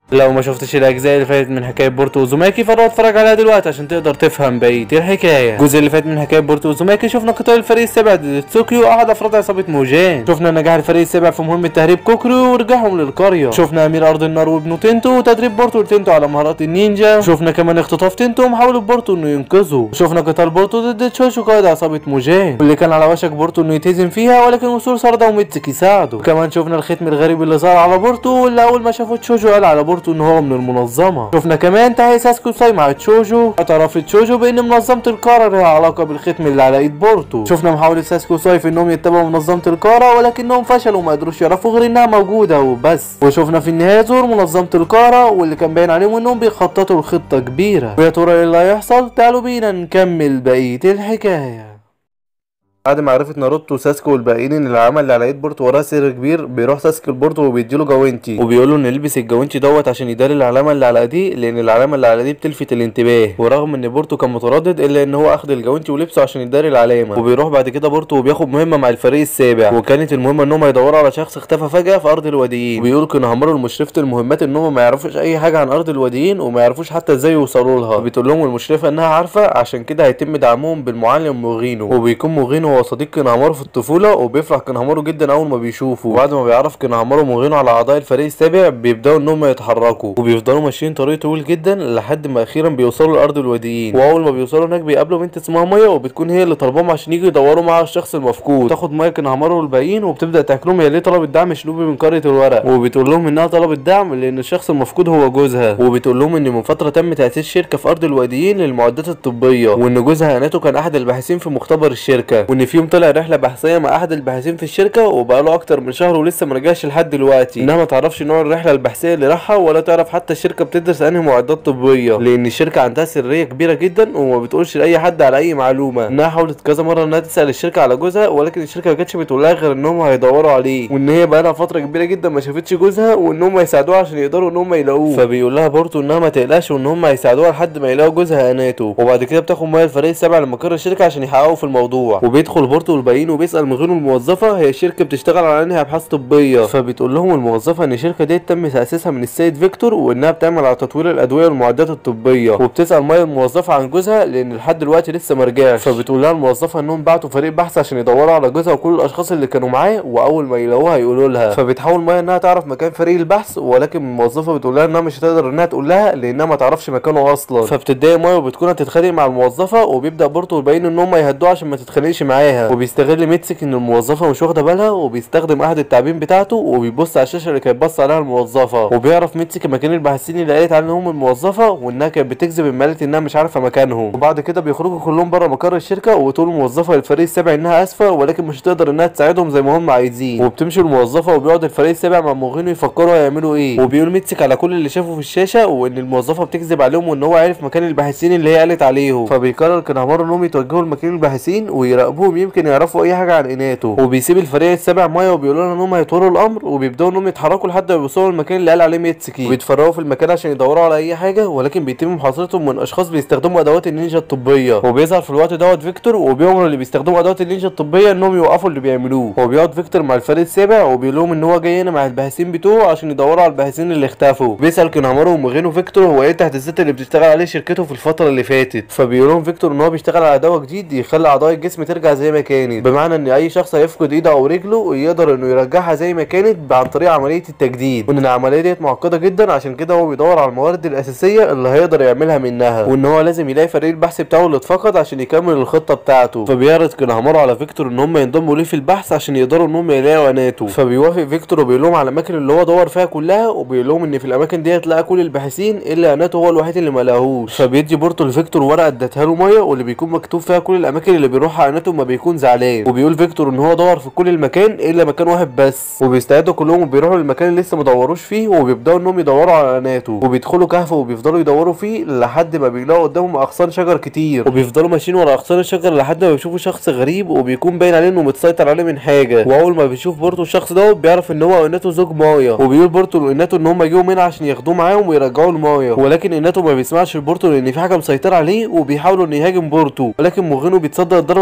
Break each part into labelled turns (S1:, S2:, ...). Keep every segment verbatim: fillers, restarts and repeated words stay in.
S1: لو ما شفتش الاجزاء اللي فاتت من حكايه بورتو وزوماكي فروح اتفرج عليها دلوقتي عشان تقدر تفهم بقيه الحكايه. الجزء اللي فات من حكايه بورتو وزوماكي شفنا قتال الفريق السابع ضد تسوكيو واحد افراد عصابه موجان. شفنا نجاح الفريق السابع في مهمه تهريب كوكرو ورجعهم للقريه. شفنا امير ارض النار وابنه تنتو وتدريب بورتو لتنتو على مهارات النينجا. شفنا كمان اختطاف تنتو ومحاوله بورتو انه ينقذه. شفنا قتال بورتو ضد تشوشو قائد عصابه موجان واللي كان على وشك بورتو انه يتهزم فيها، ولكن وصول ساردا وميتسكي ساعده. كمان شفنا الختم الغريب اللي ظهر على بورتو واللي اول ما شافه تشوشو قال على بورتو ان هو من المنظمه. شفنا كمان تحقيق ساسكو ساي مع تشوجو، اعترفت تشوجو بان منظمه الكارا لها علاقه بالختم اللي على ايد بورتو. شفنا محاوله ساسكو ساي في انهم يتبعوا منظمه الكارا ولكنهم فشلوا وما قدروش يعرفوا غير انها موجوده وبس. وشفنا في النهايه ظهور منظمه الكارا واللي كان باين عليهم انهم بيخططوا لخطه كبيره. ويا ترى ايه اللي هيحصل؟ تعالوا بينا نكمل بقيه الحكايه. بعد ما عرفت ناروتو وساسكو والباقيين ان العمل اللي على ايد بورتو وراه سر كبير، بيروح ساسكو لبورتو وبيديله جوانتي وبيقول له ان يلبس الجوانتي دوت عشان يداري العلامه اللي على ايديه، لان العلامه اللي على ايديه بتلفت الانتباه. ورغم ان بورتو كان متردد الا ان هو اخد الجوانتي ولبسه عشان يداري العلامه. وبيروح بعد كده بورتو وبياخد مهمه مع الفريق السابع، وكانت المهمه ان هم يدوروا على شخص اختفى فجاه في ارض الواديين. وبيقولوا كانوا همروا المشرفه المهمات ان هم ما يعرفوش اي حاجه عن ارض الواديين وما يعرفوش حتى ازاي يوصلوا لها. بتقول لهم المشرفه انها عارفه، عشان كده هيتم دعمهم بالمعلم موغينو. وبيكون موغينو هو صديق كنهامارو في الطفوله، وبيفرح كنهامارو جدا اول ما بيشوفه. وبعد ما بيعرف كنهامارو موغينو على اعضاء الفريق السابع بيبداوا انهم يتحركوا، وبيفضلوا ماشيين طريق طويل جدا لحد ما اخيرا بيوصلوا لارض الواديين. واول ما بيوصلوا هناك بيقابلوا بنت اسمها مايا، وبتكون هي اللي طلبهم عشان يجوا يدوروا مع الشخص المفقود. تاخد مايا كنهامارو والباقيين وبتبدا تحكي لهم هي ليه طلبت دعم شنوبي من قريه الورق، وبتقول لهم انها طلبت دعم لان الشخص المفقود هو جوزها. وبتقول لهم ان من فتره تم تاسيس شركه في ارض الواديين للمعدات الطبيه، وان جوزها هاناتو كان احد الباحثين في مختبر الشركه، وان في يوم طلع رحله بحثيه مع احد الباحثين في الشركه وبقاله اكتر من شهر ولسه ما رجعش لحد دلوقتي. انها ما تعرفش نوع الرحله البحثيه اللي راحها، ولا تعرف حتى الشركه بتدرس انهي معدات طبيه، لان الشركه عندها سريه كبيره جدا وما بتقولش لاي حد على اي معلومه. انها حاولت كذا مره انها تسال الشركه على جوزها، ولكن الشركه ما كانتش بتقول لها غير انهم هيدوروا عليه، وان هي بقى لها فتره كبيره جدا ما شافتش جوزها، وان هم هيساعدوها عشان يقدروا ان هم يلاقوه. فبيقول لها بورتو انها ما تقلقش وان هم هيساعدوها لحد ما يلاقوا جوزها هاناتو. وبعد كده بتاخد مايا الفريق السابع لمقر الشركه عشان يحققوا في الموضوع. وبيدخل بورتو والباقيين وبيسال من غير الموظفه هي الشركه بتشتغل على انهي ابحاث طبيه. فبتقول لهم الموظفه ان الشركه دي تم تاسيسها من السيد فيكتور، وانها بتعمل على تطوير الادويه والمعدات الطبيه. وبتسال مايا الموظفه عن جوزها لان لحد دلوقتي لسه ما رجعش. فبتقول لها الموظفه انهم بعتوا فريق بحث عشان يدوروا على جوزها وكل الاشخاص اللي كانوا معاه، واول ما يلاقوها يقولوا لها. فبتحاول مايا انها تعرف مكان فريق البحث، ولكن الموظفه بتقول لها انها مش هتقدر انها تقول لها لانها ما تعرفش مكانه اصلا. فبتتضايق مايا وبتكون هتتخانق مع الموظفه، وبيبدا بورتو والباقيين ان هم يهدوها عشان ما تتخانقش معاها. وبيستغل ميتسك ان الموظفه مش واخده بالها، وبيستخدم احد التعابين بتاعته وبيبص على الشاشه اللي كانت باصه عليها الموظفه. وبيعرف ميتسك مكان الباحثين اللي قالت عليهم الموظفه، وانها كانت بتكذب اما قالت انها مش عارفه مكانهم. وبعد كده بيخرجوا كلهم بره مقر الشركه، وتقول الموظفه للفريق السابع انها اسفه ولكن مش هتقدر انها تساعدهم زي ما هم عايزين. وبتمشي الموظفه وبيقعد الفريق السابع مع موغينو يفكروا هيعملوا ايه. وبيقول ميتسك على كل اللي شافه في الشاشه، وان الموظفه بتكذب عليهم وان هو عارف مكان الباحثين اللي هي قالت عليهم. فبيقرر كنهامارو انهم يتوجهوا لمكان الباحثين ويراقبوهم يمكن يعرفوا اي حاجه عن اناتو. وبيسيب الفريق السابع مايا وبيقولوا لها ان هم هيطوروا الامر، وبيبداوا انهم يتحركوا لحد ما يوصلوا المكان اللي قال عليه ميتسكي. وبيتفرقوا في المكان عشان يدوروا على اي حاجه، ولكن بيتم محاصرتهم من اشخاص بيستخدموا ادوات النينجا الطبيه. وبيظهر في الوقت دوت فيكتور وبيامر اللي بيستخدموا ادوات النينجا الطبيه انهم يوقفوا اللي بيعملوه. وبيقعد فيكتور مع الفريق السابع وبيقول لهم ان هو جاي هنا مع الباحثين بتوعه عشان يدوروا على الباحثين اللي اختفوا. بيسال كنهامارو وموغينو فيكتور هو ايه التحديثات اللي بتشتغل عليه شركته في الفتره اللي فاتت. فبيقول لهم فيكتور ان هو بيشتغل على دواء جديد يخلي اعضاء الجسم ترجع زي ما كانت، بمعنى ان اي شخص هيفقد ايده او رجله يقدر انه يرجعها زي ما كانت عن طريق عمليه التجديد، وان العمليه ديت معقده جدا عشان كده هو بيدور على الموارد الاساسيه اللي هيقدر يعملها منها، وان هو لازم يلاقي فريق البحث بتاعه اللي اتفقد عشان يكمل الخطه بتاعته. فبيعرض كنهامارو على فيكتور ان هم ينضموا ليه في البحث عشان يقدروا ان هم يلاقوا اناتو. فبيوافق فيكتور وبيقول لهم على الاماكن اللي هو دور فيها كلها، وبيقول لهم ان في الاماكن ديت لقى كل الباحثين الا اناتو هو الوحيد اللي ما لقاهوش. فبيدي بورتو لفيكتور ورقه ادتها له مايا واللي بيكون مكتوب فيها كل الاماكن اللي بيروحها اناتو ما بيكون زعلان. وبيقول فيكتور ان هو دور في كل المكان الا مكان واحد بس، وبيستعدوا كلهم وبيروحوا للمكان اللي لسه ما دوروش فيه، وبيبداوا انهم يدوروا على اناتو. وبيدخلوا كهف وبيفضلوا يدوروا فيه لحد ما بيلاقوا قدامهم اغصان شجر كتير، وبيفضلوا ماشيين ورا اغصان الشجر لحد ما بيشوفوا شخص غريب وبيكون باين عليه انه متسيطر عليه من حاجه. واول ما بيشوف بورتو الشخص ده بيعرف ان هو اناتو زوج مايا، وبيقول بورتو لاناتو ان هم يجوا هنا عشان ياخدوه معاهم ويرجعوه لمايا، ولكن اناتو ما بيسمعش لبورتو لان في حاجه مسيطره عليه وبيحاولوا انه يهاجم بورتو، ولكن موغينو بيتصدى الضربه بتاعت اناتو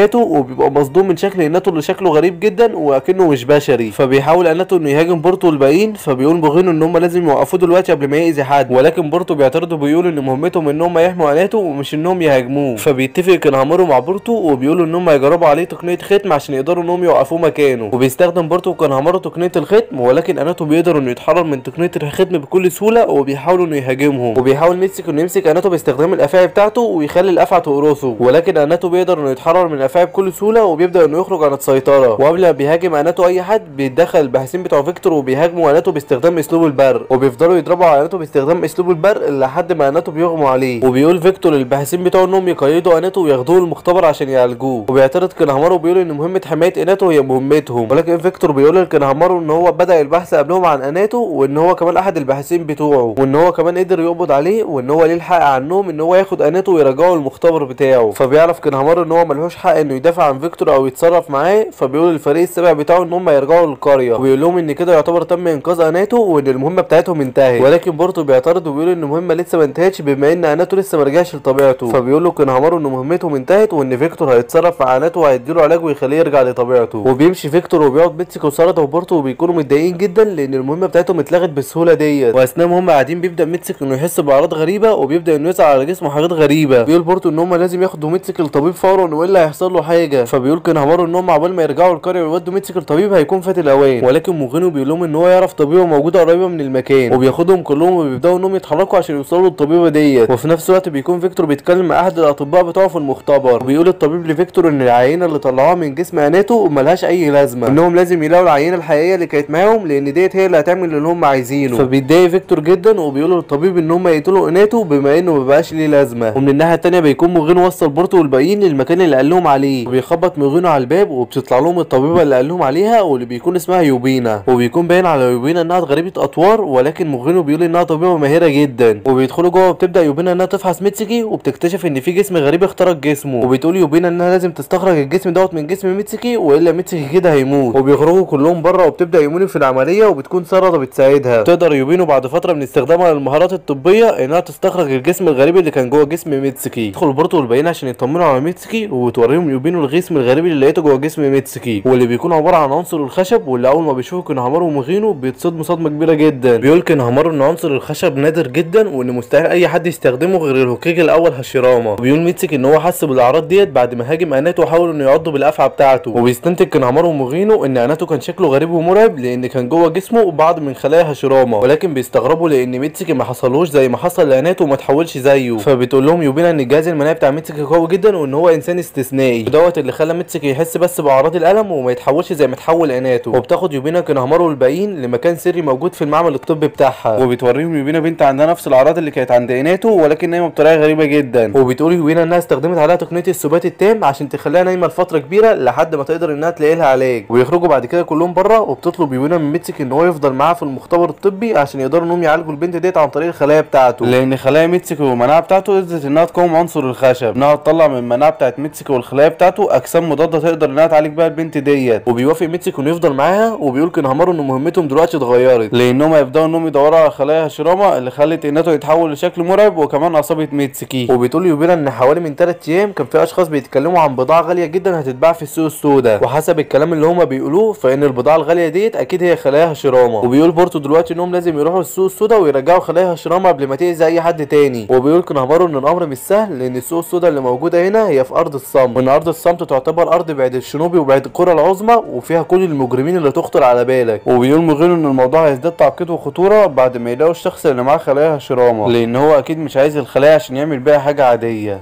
S1: اناتو وبيبقى مصدوم من شكل اناتو اللي شكله غريب جدا واكنه مش بشري. فبيحاول اناتو انه يهاجم بورتو والباقيين، فبيقول مغينو ان هم لازم يوقفوه دلوقتي قبل ما يأذي حد، ولكن بورتو بيعترضوا بيقولوا ان مهمتهم ان هم يحموا اناتو ومش انهم يهاجموه. فبيتفق كانهامارو مع بورتو وبيقولوا ان هم يجربوا عليه تقنيه ختم عشان يقدروا انهم يوقفوه مكانه. وبيستخدم بورتو وكانهامارو تقنيه الختم، ولكن اناتو بيقدر انه يتحرر من تقنيه الختم بكل سهوله وبيحاولوا انه يهاجمهم. وبيحاول ميتسوكي انه يمسك اناتو باستخدام الافعى بتاعته ويخلي الافعى تقرصه، ولكن اناتو بيقدر انه يتحرر من الافعى بكل سهوله وبيبدا انه يخرج عن السيطره. وقبل ما بيهاجم اناتو اي حد بيتدخل الباحثين بتوع فيكتور وبيهاجموا اناتو باستخدام اسلوب البرق، وبيفضلوا يضربوا على اناتو باستخدام اسلوب البرق لحد ما اناتو بيغموا عليه. وبيقول فيكتور للباحثين بتوعه انهم يقيدوا اناتو وياخدوه المختبر عشان يعالجوه. وبيعترض كانهامارو وبيقول ان مهمه حمايه اناتو هي مهمتهم، ولكن فيكتور بيقول لكانهامارو ان هو بدا البحث قبلهم عن اناتو، وان هو كمان احد الباحثين بتوعه، وان هو كمان قدر يقبض عليه، وان هو ليه الحق عنهم ان هو ياخد اناتو ويرجعه المختبر بتاعه. فبيعرف كانهامارو ان هو ملهوش حق انه يدافع عن فيكتور او يتصرف معاه، فبيقول للفريق السابع بتاعه ان هم يرجعوا للقريه، وبيقول لهم ان كده يعتبر تم انقاذ اناتو وان المهمه بتاعتهم انتهت. ولكن بورتو بيعترض وبيقول ان المهمه لسه ما انتهتش بما ان اناتو لسه ما رجعش لطبيعته. فبيقول له كانهامارو ان مهمتهم انتهت وان فيكتور هيتصرف مع اناتو وهيديله علاج ويخليه يرجع لطبيعته. وبيمشي فيكتور وبيقعد ميتسوكي وساردا وبورتو وبيكونوا متضايقين جدا لان المهمه بتاعتهم اتلغت بالسهوله ديت. واثناء ما هم قاعدين بيبدا ميتسوكي انه يحس باعراض غريبه وبيبدا انه يسعى على جسمه حاجات غريبه. بيقول بورتو ان هم لازم ياخدوا ميتسوكي للطبيب فورا والا هيحصل له حاجه. فبيقول كانهامارو ان هم عقبال ما يرجعوا القريه ويودوا ميتسوكي للطبيب هيكون فات الاوان، ولكن مغينو بيقول لهم ان هو يعرف طبيبه موجوده قريبه من المكان، وبياخدهم كلهم وبيبداوا انهم يتحركوا عشان يوصلوا للطبيبه ديت. وفي نفس الوقت بيكون فيكتور بيتكلم مع احد الاطباء بتوعه في المختبر، وبيقول الطبيب لفيكتور ان العينه اللي طلعوها من جسم اناتو ملهاش اي لازمه، انهم لازم يلاقوا العينه الحقيقيه اللي كانت معاهم لان ديت هي اللي هتعمل اللي هم عايزينه. فبيتضايق فيكتور جدا وبيقولوا للطبيب ان هم يقتلوا اناتو بما انه مبقاش ليه لازمه. ومن الناحيه الثانيه بيكون مغينو وصل بورتو والباقيين للمكان اللي قال لهم عليه، وبيخبط مغينو على الباب وبتطلع لهم الطبيبه اللي قال لهم عليها واللي بيكون اسمها يوبينا، وبيكون باين على يوبينا انها غريبه اطوار، ولكن مغينو بيقول انها طبيبه ماهره جدا. وبيدخلوا جوه وبتبدا يوبينا انها تفحص ميتسوكي وبتكتشف ان في جسم غريب اخترق جسمه، وبتقول يوبينا انها لازم تستخرج الجسم دوت من جسم ميتسوكي والا ميتسوكي كده هيموت. وبيخرجوا كلهم بره وبتبدا يومينو في العمليه وبتكون ساردا بتساعدها. تقدر يوبينو بعد فتره من استخدامها للمهارات الطبيه انها تستخرج الجسم الغريب اللي كان جوه جسم ميتسوكي. يدخل بورتو والباقيين عشان يطمنوا على ميتسوكي وتوريهم يوبينو الجسم الغريب اللي لقيته جوه جسم ميتسوكي، واللي بيكون عباره عن عنصر الخشب، واللي اول ما بيشوفوا كانهامارو ومغينو بيتصدموا صدمه كبيره جدا. بيقول كانهامارو ان عنصر الخشب نادر جدا وان مستحيل اي حد يستخدمه غير الهوكيج الاول هاشيراما. وبيقول ميتسوكي ان هو حس بالاعراض ديت بعد ما هاجم اناتو وحاول انه يعضه بالافعى بتاعته. وبيستنتج كانهامارو ومغينو ان اناتو كان شكله غريب ومرعب لان كان جوه جسمه بعض من خلايا هاشيراما، ولكن بيستغربوا لان ميتسوكي ما حصلوش زي ما حصل لاناتو وما تحولش زيه. فبتقول لهم يوبينا ان الجهاز المناعي بتاع ميتسوكي قوي جدا وان هو انسان استثنائي، دوت اللي خلى ميتسوكي يحس بس باعراض الالم وما يتحولش زي ما تحول اناتو. وبتاخد يوبينا كانهامارو والباقيين لمكان سري موجود في المعمل الطبي بتاعها، وبتوريهم يوبينا بنت عندها نفس الاعراض اللي كانت عند اناتو ولكن نايمه بطريقه غريبه جدا. وبتقول يوبينا انها استخدمت عليها تقنيه السبات التام عشان تخليها نايمه لفتره كبيره لحد ما تقدر انها تلاقي لها علاج. ويخرجوا بعد كده كلهم بره وبتطلب يوبينا من ميتسوكي ان هو يفضل معاها في المختبر الطبي عشان يقدروا انهم يعالجوا البنت ديت عن طريق الخلايا بتاعته، لان خلايا ميتسوكي والمناعه بتاعته قدرت انها تقاوم عنصر الخشب، انها تطلع من المناعه بتاعت ميتسوكي والخلايا بتاعته اجسام مضاده تقدر انها تعالج بيها البنت ديت. وبيوافق ميتسوكي انه يفضل معاها، وبيقول كانهامارو ان مهمتهم دلوقتي اتغيرت لانهم هيبداوا انهم يدوروا على خلايا هاشيراما اللي خلت اناتو يتحول لشكل مرعب وكمان اصابه ميتسوكي. وبتقول يوبينا ان حوالي من ثلاث ايام كان في اشخاص بيتكلموا عن بضاعه غاليه جدا هتتباع في السوق السوداء، وحسب الكلام اللي هما بيقولوه فان البضاعه الغاليه ديت اكيد هي خلايا هاشيراما. وبيقول بورتو دلوقتي انهم لازم يروحوا السوق السوداء ويرجعوا خلايا هاشيراما قبل ما تاذي اي حد تاني. وبيقول كانهامارو ان الامر مش سهل لان السوق السوداء اللي موجوده هنا هي في ارض الصمت، وان ارض الصمت تعتبر ارض بعد الشنوبي وبعد القرى العظمى وفيها كل المجرمين اللي تخطر على بالك. وبيقول مغينو ان الموضوع هيزداد تعقيد وخطوره بعد ما يلاقوا الشخص اللي معاه خلايا هاشيراما، لان هو اكيد مش عايز الخلايا عشان يعمل بيها حاجه عاديه.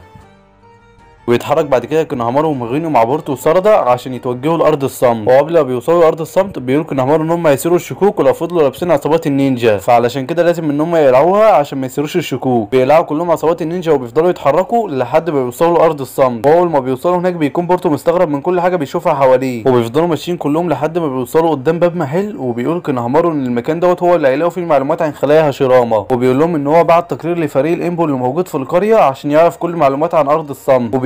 S1: ويتحرك بعد كده كانهامارو ومغينو مع بورتو وساردا عشان يتوجهوا لارض الصمت. وقبل ما بيوصلوا لارض الصمت بيقول كانهامارو ان هم هيسيروا الشكوك ولو فضلوا لابسين عصابات النينجا، فعلشان كده لازم ان هم يقلعوها عشان ما يسيروش الشكوك. بيقلعوا كلهم عصابات النينجا وبيفضلوا يتحركوا لحد ما بيوصلوا لارض الصمت. واول ما بيوصلوا هناك بيكون بورتو مستغرب من كل حاجه بيشوفها حواليه، وبيفضلوا ماشيين كلهم لحد ما بيوصلوا قدام باب محل. وبيقول كانهامارو ان المكان دوت هو اللي هيلاقوا فيه معلومات عن خلايا هاشيراما، وبيقول لهم ان هو بعت تقرير لفريق الانبو اللي موجود في القريه عشان يعرف كل المعلومات عن ارض الصمت.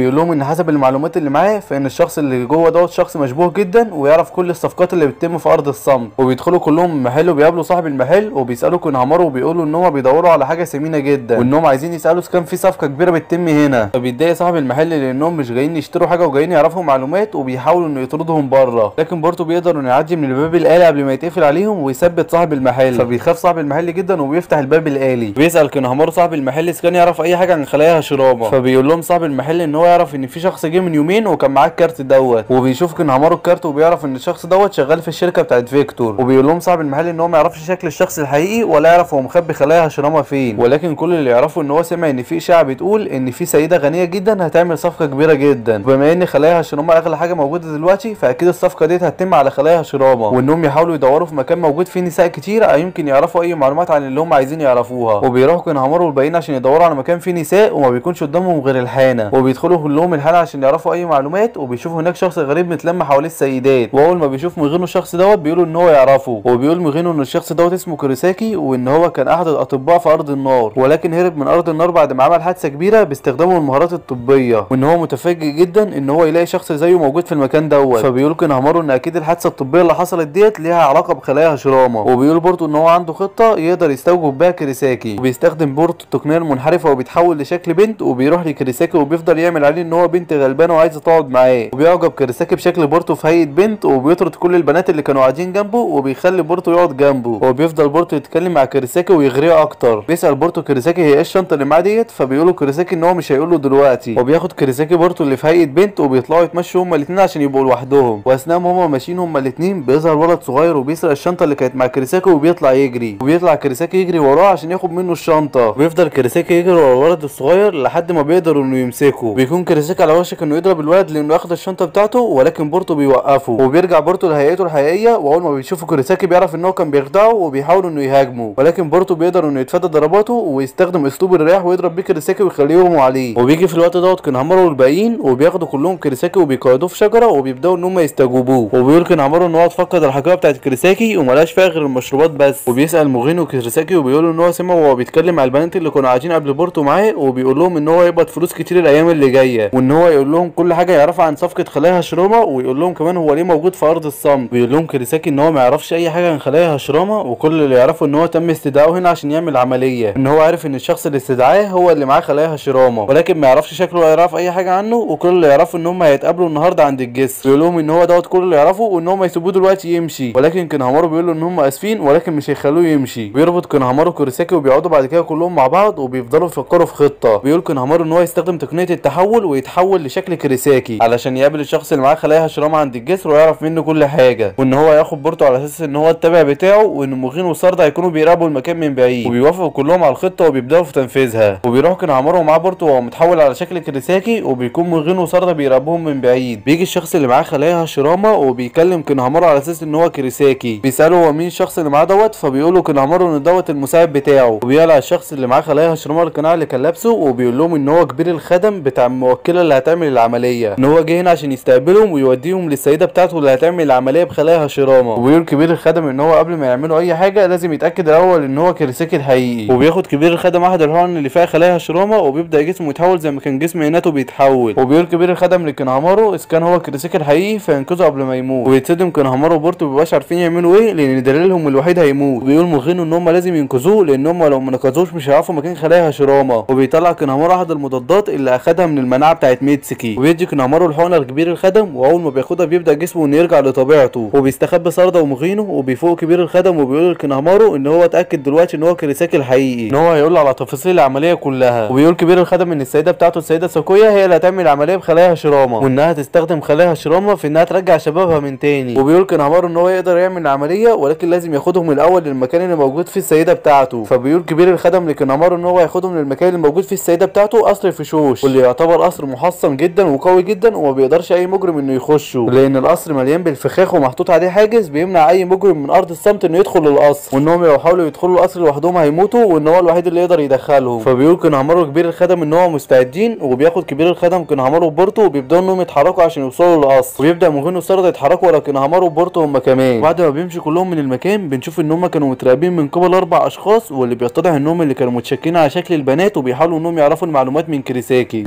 S1: وبيقول لهم ان حسب المعلومات اللي معاه فان الشخص اللي جوه دوت شخص مشبوه جدا ويعرف كل الصفقات اللي بتتم في ارض الصمت. وبيدخلوا كلهم المحل وبيقابلوا صاحب المحل وبيسالوا كونهامارو وبيقولوا ان هم بيدوروا على حاجه ثمينه جدا وانهم عايزين يسالوا اذا كان في صفقه كبيره بتتم هنا. فبيتضايق صاحب المحل لانهم مش جايين يشتروا حاجه وجايين يعرفوا معلومات وبيحاولوا انه يطردهم بره، لكن بورتو بيقدر انه يعدي من الباب الالي قبل ما يتقفل عليهم ويثبت صاحب المحل. فبيخاف صاحب المحل جدا وبيفتح الباب الالي. بيسال كونهامارو صاحب المحل اذا كان يعرف اي حاجه عن خلايا هاشيراما. فبيقول لهم صاحب المحل ان هو يعرف ان في شخص جه من يومين وكان معاه الكارت دوت. وبيشوف كونهامارو الكارت وبيعرف ان الشخص دوت شغال في الشركه بتاعت فيكتور. وبيقول لهم صاحب المحل ان هو ما يعرفش شكل الشخص الحقيقي ولا يعرف هو مخبي خلايا هاشيراما فين، ولكن كل اللي يعرفه ان هو سمع ان في اشاعه بتقول ان في سيده غنيه جدا هتعمل صفقه كبيره جدا. وبما ان خلايا هاشيراما اغلى حاجه موجوده دلوقتي فاكيد الصفقه ديت هتتم على خلايا هاشيراما، وانهم يحاولوا يدوروا في مكان موجود فيه نساء كتير او يمكن يعرفوا اي معلومات عن اللي هم عايزين يعرفوها. وبيروحوا كونهامارو والباقيين عشان يدوروا على مكان فيه نساء وما بيكونش قدامهم غير الحانه، وبيدخلوا كلهم الحانه عشان يعرفوا اي معلومات. وبيشوفوا هناك شخص غريب متلم حواليه السيدات، واول ما بيشوف مغينو الشخص دوت بيقولوا ان هو يعرفه. وبيقول مغينو ان الشخص دوت اسمه كوريساكي وان هو كان احد الاطباء في ارض النار، ولكن هرب من ارض النار بعد ما عمل حادثه كبيره باستخدامه المهارات الطبيه، وان هو متفاجئ جدا ان هو يلاقي شخص زيه موجود في المكان دوت. فبيقول كونهامارو ان اكيد الحادثه الطبيه اللي حصلت ديت ليها علاقه بخلايا هاشيراما. وبيقول برضه ان هو عنده خطه يقدر يستوجب بيها كوريساكي، وبيستخدم بورتو التقنيه المنحرفه وبيتحول لشكل بنت وبيروح لكوريساكي وبيفضل يعمل عليه ان هو بنت غلبانه وعايزه تقعد معاه. وبيعجب كوريساكي بشكل بورتو في هيئه بنت وبيطرد كل البنات اللي كانوا قاعدين جنبه وبيخلي بورتو يقعد جنبه. وبيفضل بورتو يتكلم مع كوريساكي ويغريه اكتر. بيسال بورتو كوريساكي هي ايه الشنطه اللي معاه ديت، فبيقولوا كوريساكي ان هو مش هيقول له دلوقتي. وبياخد كوريساكي بورتو اللي في هيئه بنت وبيطلعوا يتمشوا هما الاثنين عشان يبقوا لوحدهم. واثناء ما هما ماشيين هما الاثنين بيظهر ولد صغير وبيسرق الشنطه اللي كانت مع كوريساكي وبيطلع يجري. وبيطلع كوريساكي يجري وراه عشان ياخد منه الشنطه. وبيفضل كوريساكي يجري ورا الولد الصغير لحد ما بيقدر انه يمسكه. بيكون كوريساكي على وشك انه يضرب الولد لانه ياخد الشنطه بتاعته، ولكن بورتو بيوقفه. وبيرجع بورتو لهيئته الحقيقيه، واول ما بيشوفه كوريساكي بيعرف ان هو كان بيخدعه وبيحاول انه يهاجمه، ولكن بورتو بيقدر انه يتفادى ضرباته ويستخدم اسلوب الرياح ويضرب بيه كوريساكي ويخليه يغمى عليه. وبيجي في الوقت دوت كونهامارو والباقيين وبياخدوا كلهم كوريساكي وبيقعدوه في شجره وبيبداوا ان هم يستجوبوه. وبيقول كونهامارو ان هو اتفقد الحقيبه بتاعت كوريساكي وملاش فيها غير المشروبات بس. وبيسال مغينو وكوريساكي وبيقولوا ان هو سمع وهو بيتكلم مع البنات اللي كانوا قاعدين قبل بورتو معاه، وبيقول لهم ان هو يقبض فلوس كتير الايام اللي جايه، وان هو يقول لهم كل حاجه يعرفها عن صفقه خلايا هاشيراما، ويقول لهم كمان هو ليه موجود في ارض الصمت. بيقول لهم كوريساكي ان هو ما يعرفش اي حاجه عن خلايا هاشيراما، وكل اللي يعرفه ان هو تم استدعائه هنا عشان يعمل عمليه، ان هو عارف ان الشخص اللي استدعاه هو اللي معاه خلايا هاشيراما، ولكن ما يعرفش شكله ولا يعرف اي حاجه عنه. وكل اللي يعرفه ان هم هيتقابلوا النهارده عند الجسر. بيقول لهم ان هو دوت كل اللي يعرفه وان هم يسيبوه دلوقتي يمشي، ولكن كونهامارو بيقول له ان هم اسفين ولكن مش هيخلوه يمشي. بيربط كونهامارو كوريساكي وبيقعدوا بعد كده كلهم مع بعض وبيفضلوا يفكروا في خطه. بيقول كونهامارو ان هو يستخدم تقنيه التحول ويتحول لشكل كوريساكي علشان يقابل الشخص اللي معاه خلايا هاشيراما عند الجسر ويعرف منه كل حاجه، وان هو ياخد بورتو على اساس ان هو التابع بتاعه، وان مغينو وساردا هيكونوا بيراقبوا المكان من بعيد. وبيوافقوا كلهم على الخطه وبيبداوا في تنفيذها. وبيروح كونهامارو ومعاه بورتو وهو متحول على شكل كوريساكي، وبيكون مغينو وساردا بيراقبوهم من بعيد. بيجي الشخص اللي معاه خلايا هاشيراما وبيكلم كونهامارو على اساس ان هو كوريساكي. بيساله هو مين الشخص اللي معاه دوت، فبيقولوا كونهامارو ان دوت المساعد بتاعه. وبيقلع الشخص اللي معاه خلايا هاشيراما القناع اللي كان لابسه، وبيقول لهم ان هو كبير الخدم بتاع الموكله اللي هتعمل العمليه، ان هو جه هنا عشان يستقبلهم ويوديهم للسيده بتاعته اللي هتعمل العمليه بخلايا هاشيراما. وبيقول كبير الخدم ان هو قبل ما يعملوا اي حاجه لازم يتاكد الاول ان هو كوريساكي الحقيقي. وبياخد كبير الخدم احد الحقن اللي فيها خلايا هاشيراما وبيبدا جسمه يتحول زي ما كان جسم هيناتو بيتحول. وبيقول كبير الخدم لكونهامارو اذا كان هو كوريساكي الحقيقي فينقذه قبل ما يموت. ويتصدم كونهامارو وبورتو مبيبقاش عارفين يعملوا ايه لان دليلهم الوحيد هيموت. وبيقول مغينو ان هم لازم ينقذوه لان هم لو ما نقذوش مش هيعرفوا مكان خلايا هاشيراما. وبيطلع كونهامارو احد المضادات اللي اخدها من المناعه بتاعت ميتسوكي، وبيدي كونهامارو الحقنه لكبير الخدم، واول ما بياخدها بيبدا جسمه انه يرجع لطبيعته. وبيستخبى ساردا ومغينو وبيفوق كبير الخدم وبيقول لكونهامارو ان هو اتاكد دلوقتي ان هو كوريساكي الحقيقي، ان هو هيقول له على تفاصيل العمليه كلها. وبيقول كبير الخدم ان السيده بتاعته السيده ساكويا هي اللي هتعمل العمليه بخلايا هاشيراما، وانها تستخدم خلايا هاشيراما في انها ترجع شبابها من تاني. وبيقول كونهامارو ان هو يقدر يعمل العمليه ولكن لازم ياخدهم الاول للمكان اللي موجود فيه السيده بتاعته. فبيقول كبير الخدم لكونهامارو ان هو ياخدهم للمكان اللي موجود فيه السيده بتاعته، قصر فشوش، واللي يعتبر قصر محصن جدا وقوي جدا وما بيقدرش اي مجرم انه يخشه، لان القصر مليان بالفخاخ ومحطوط عليه حاجز بيمنع اي مجرم من ارض الصمت انه يدخل القصر، وانهم لو حاولوا يدخلوا القصر لوحدهم هيموتوا وان هو الوحيد اللي يقدر يدخلهم. فبيقول كونهامارو كبير الخدم ان هو مستعدين، وبياخد كبير الخدم كونهامارو وبورتو وبيبداوا انهم يتحركوا عشان يوصلوا للقصر. ويبدا مغينو وساردا يتحركوا ورا كونهامارو وبورتو هم كمان. وبعد ما بيمشي كلهم من المكان بنشوف ان هم كانوا متراقبين من قبل اربع اشخاص، واللي بيتضح انهم اللي كانوا متشكلين على شكل البنات وبيحاولوا انهم يعرفوا المعلومات من كوريساكي. الناحيه الثانيه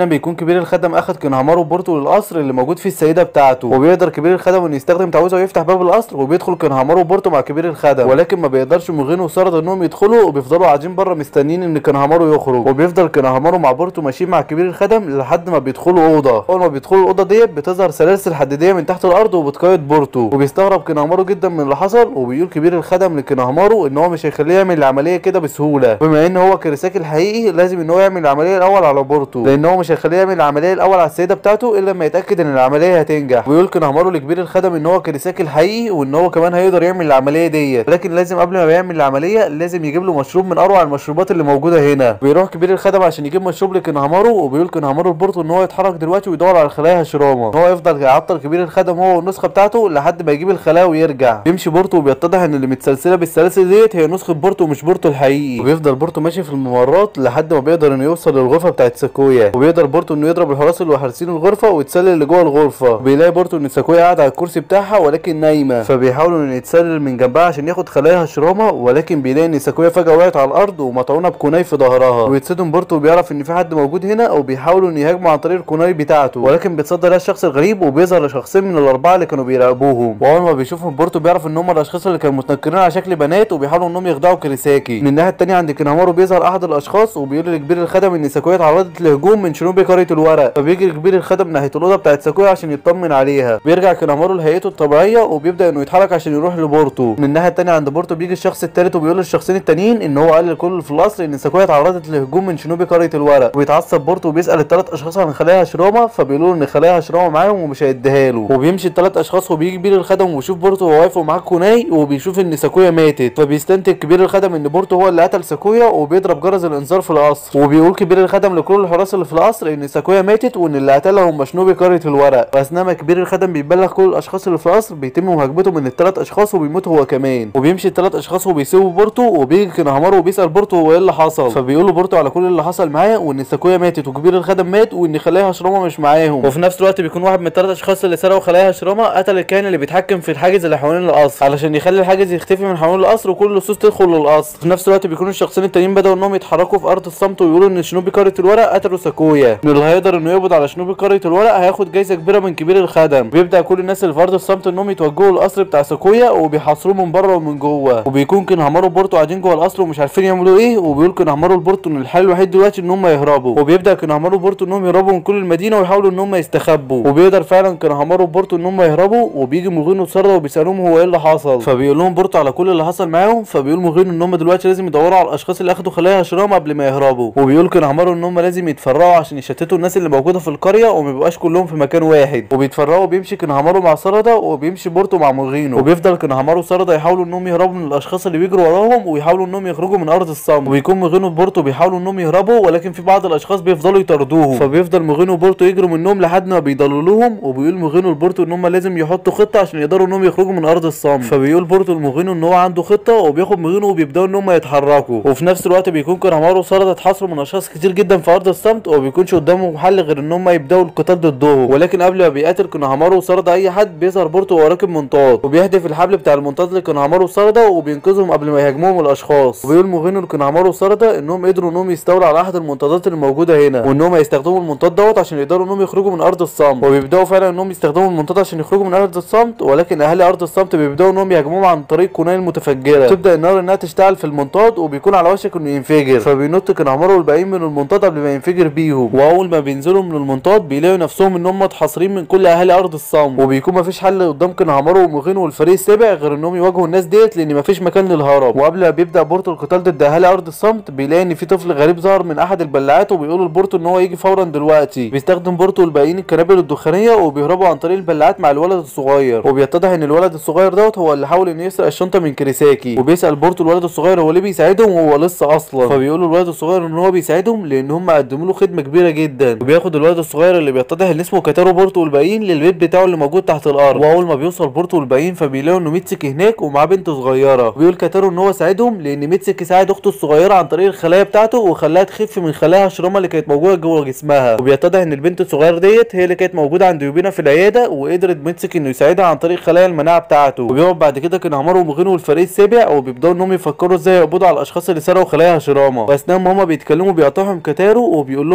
S1: بيكون كبير الخدم اخد كنهامارو وبورتو للقصر اللي موجود فيه السيده بتاعته، وبيقدر كبير الخدم انه يستخدم تعويذه ويفتح باب القصر، وبيدخل كنهامارو وبورتو مع كبير الخدم، ولكن ما بيقدرش موغين وساردا انهم يدخلوا، وبيفضلوا قاعدين بره مستنيين ان كنهامارو يخرج. وبيفضل كنهامارو مع بورتو ماشيين مع كبير الخدم لحد ما بيدخلوا اوضه. اول ما بيدخلوا الاوضه ديت بتظهر سلاسل حديديه من تحت الارض وبتقيد بورتو، وبيستغرب كنهامارو جدا من اللي حصل، وبيقول كبير الخدم لكنهامارو ان هو مش هيخليه يعمل العمليه كده بسهوله، بما ان هو كريساكي الحقيقي لازم ان هو يعمل العمليه الاول على بورتو، لان هو مش هيخليه يعمل العمليه الاول على السيده بتاعته الا لما يتاكد ان العمليه هتنجح. ويقول كنهامارو لكبير الخدم ان هو كريساكي الحقيقي وان هو كمان هيقدر يعمل العمليه ديت، لكن لازم قبل ما يعمل العمليه لازم يجيب له مشروب من اروع المشروبات اللي موجوده هنا. بيروح كبير الخدم عشان يجيب مشروب لكنهامارو، وبيقول كنهامارو لبورتو ان هو يتحرك دلوقتي ويدور على خلايا هشرامه، هو يفضل يعطل كبير الخدم هو والنسخه بتاعته لحد ما يجيب الخلايا ويرجع. بيمشي بورتو وبيتضح ان اللي متسلسله بالسلاسل ديت هي نسخه بورتو مش بورتو الحقيقي، وبيفضل بورتو ماشي في الممرات لحد ما بيقدر انه يوصل للغرفه بتاعت ساكويا، وبيقدر بورتو انه يضرب الحراس اللي حارسين الغرفه ويتسلل اللي جوه الغرفه. بيلاقي بورتو ان ساكويا قاعده على الكرسي بتاعها ولكن نايمه، فبيحاولوا انه يتسلل من جنبها عشان ياخد خلايا هشرامه، ولكن بيلاقي ان ساكويا فجاه وقعت على الارض ومطعونه بكوناي في ظهرها، ويتصدم بورتو وبيعرف ان في حد موجود هنا، او بيحاولوا ان يهاجموا عن طريق الكوناي بتاعته، ولكن بيتصدى لها الشخص الغريب وبيظهر شخصين من الاربعه اللي كانوا بيراقبوهم. واول ما بيشوفهم بورتو بيعرف ان هم الاشخاص اللي كانوا متنكرين على شكل بنات وبيحاولوا انهم يخدعوا كريساكي. من الناحيه الثانيه عند كنهامارو بيظهر احد الاشخاص وبيقول لكبير الخدم ان ساكويا اتعرضت لهجوم من شينوبي قريه الورق، فبيجري كبير الخدم ناحيه الاوضه بتاعت ساكويا عشان يطمن عليها. بيرجع كنهامارو لهيئته الطبيعيه وبيبدا انه يتحرك عشان يروح لبورتو. من الناحيه الثانيه عند بورتو بيجي الشخص الثالث وبيقول للشخصين التانيين ان هو قال للكل اللي في القصر ان ساكويا اتعرضت لهجوم من شينوبي قريه الورق، وبيتعصب بورتو وبيسال الثلاث اشخاص عن خلايا هشرامه، فبيقولوا ان خلايا هشرامه معاهم ومش هيديها له. وبيمشي الثلاث اشخاص وبيجي كبير الخدم وبيشوف بورتو وهو واقف ومعاه كوناي، وبيشوف ان ساكويا ماتت، فبيستنتج كبير الخدم ان بورتو هو اللي قتل ساكويا، وبيضرب جرس الانذار في القصر، وبيقول كبير الخدم لكل الحراس اللي في القصر ان ساكويا ماتت وان اللي قتلها هم شينوبي قريه الورق. واثناء ما كبير الخدم بيبلغ كل الاشخاص اللي في القصر بيتم مهاجمته من الثلاث اشخاص وبيموت هو كمان، وبيمشي الثلاث اشخاص وبيسيبوا بورتو، وبيجي كنهامارو وبيسال بورتو هو ايه اللي حصل، فبيقول له بورتو على كل اللي حصل معاه، وان ساكويا ماتت وكبير الخدم مات وان خلايا هشرامه مش معاهم. وفي نفس الوقت بيكون واحد من الثلاث اشخاص اللي سرقوا خلايا هشرامه قتل الكائن اللي بيتحكم في الحاجز اللي حوالين القصر علشان يخلي الحاجز يختفي من حوالين القصر وكل اللصوص تدخل للقصر. في نفس الوقت بيكون الشخصين التانيين بداوا انهم يتحركوا في ارض الصمت ويقولوا ان شينوبي قريه الورق قتلوا ساكويا، ان اللي هيقدر انه يقبض على شينوبي قريه الورق هياخد جايزه كبيره من كبير الخدم. بيبدا كل الناس اللي في ارض الصمت انهم يتوجهوا للقصر بتاع ساكويا وبيحاصروه من بره ومن جوه، وبيكون كنهامارو وبورتو قاعدين جوه القصر ومش عارفين يعملوا ايه، وبيقول كنهامارو لبورتو ان الحل الوحيد دلوقتي ان هم يهربوا، وبيبدا كنهامارو وبورتو انهم يهربوا من كل المدينه ويحاولوا ان هم يستخبوا، وبيقدر فعلا كنهامارو وبورتو ان هم يهربوا، وبيجي موغينو وساردا وبيسالوهم هو ايه اللي حصل، فبيقول لهم بورتو على كل اللي حصل معاهم، فبيقول موغينو ان هم دلوقتي لازم يدوروا على الاشخاص اللي اخدوا خلايا هشرامه قبل ما يهربوا، وبيقول كنهامارو ان هم لازم يتفرقوا عشان يشتتوا الناس اللي موجوده في القريه وما يبقاش كلهم في مكان واحد، وبيتفرقوا. بيمشي كنهامارو مع ساردا وبيمشي بورتو مع موغينو، وبيفضل كنهامارو وساردا يحاولوا انهم يهربوا من الاشخاص اللي بيجروا وراهم ويحاولوا انهم يخرجوا من ارض الصمت، وبيكون موغينو وبورتو بيحاولوا انهم يهربوا ولكن في بعض الاشخاص بيفضلوا يطاردوهم، فبيفضل موغينو وبورتو يجروا منهم لحد ما بيضللوهم، وبيقول موغينو لبورتو ان هم لازم يحطوا خطه عشان يقدروا انهم يخرجوا من ارض الصمت، فبيقول بورتو لموغينو ان هو عنده خطه، وبياخد موغينو وبيبداوا ان هم يتحركوا. وفي نفس الوقت بيكون كنهامارو وساردا اتحاصروا من اشخاص كتير جدا في ارض الصمت، ومبيكونش قدامهم حل غير ان هم يبداوا القتال ضدهم، ولكن قبل ما بيقاتل كنهامارو وساردا اي حد بيظهر بورتو وهو راكب منطاد، وبيهدف الحبل بتاع المنطاد لكنهامارو وساردا وبينقذهم قبل ما يهاجموهم الاشخاص، وبيقول موغينو لكنهامارو وساردا انهم قدروا انهم يستولوا على احد المنطادات اللي موجوده هنا، وانهم هيستخدموا المنطاد دوت عشان يقدروا انهم يخرجوا من ارض الصمت، وبيبداوا فعلا انهم يستخدموا المنطاد عشان يخرجوا من ارض الصمت، ولكن اهالي ارض الصمت بيبداوا انهم يهاجموهم عن طريق كوناي المتفجره، تبدا النار انها تشتعل في المنطاد وبيكون على وشك انه ينفجر، فبينط كنهامارو والباقيين من المنطاد قبل ما ينفجر بيهم، واول ما بينزلوا من المنطاد بيلاقوا نفسهم ان هم متحاصرين من كل اهالي ارض الصمت، وبيكون مفيش حل قدام كنهامارو وموغينو والفريق السابع غير انهم يواجهوا الناس ديت لان مفيش مكان للهرب. وقبل ما بيبدا بورتو القتال ضد اهالي ارض الصمت بيلاقي ان في طفل غريب ظهر من احد البلاعات، وبيقولوا لبورتو ان هو يجي فورا دلوقتي. بيستخدم بورتو والباقيين القنابل الدخانيه وبيهربوا عن طريق البلاعات مع الولد الصغير، وبيتضح ان الولد الصغير دوت هو اللي حاول انه يسرق الشنطه من كريساكي، وبيسال بورتو الولد الصغير هو ليه بيساعدهم وهو لسه اصلا، فبيقول له الولد الصغير ان هو بيساعدهم لان هم قدموا له خدمه كبيره جدا، وبياخد الولد الصغير اللي بيتضح ان اسمه كاتارو بورتو والباقيين للبيت بتاعه اللي موجود تحت الارض. واول ما بيوصل بورتو والباقيين فبيلاقوا انه ميتسكي هناك ومعاه بنت صغيره، وبيقول كاتارو ان هو ساعدهم لان ميتسكي ساعد اخته الصغيره عن طريق الخلايا بتاعته وخلاها تخف من خلايا هشرامه اللي كانت موجوده جوه جسمها، وبيتضح ان البنت الصغيره ديت هي اللي كانت موجوده عند يوبينا في العياده، وقدرت ميتسكي انه يساعدها عن طريق خلايا المناعه بتاعته. وبيقعد بعد كده كنهامارو وموغينو والفريق السابع وبيبداوا انهم يفكروا ازاي يقبضوا على الاشخاص اللي سرقوا خلايا هشرامه، واثناء ما هما بيتكلموا بيقاطعهم كاتارو وبيقول لهم ان هو